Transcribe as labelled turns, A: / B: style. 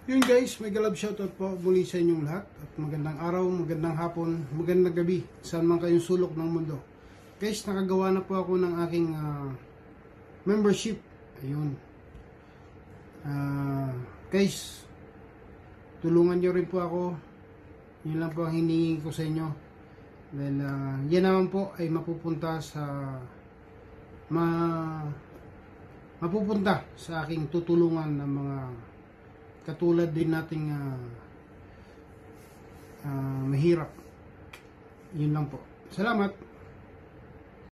A: Yun guys, may galab shoutout po muli sa inyong lahat. At magandang araw, magandang hapon, magandang gabi, saan man kayong sulok ng mundo. Guys, nakagawa na po ako ng aking membership. Ayun. Guys, tulungan nyo rin po ako. Yun lang po ang hiningi ko sa inyo. Dahil yan naman po ay mapupunta sa mapupunta sa aking tutulungan ng mga katulad din nating mahirap. Yun lang po. Salamat.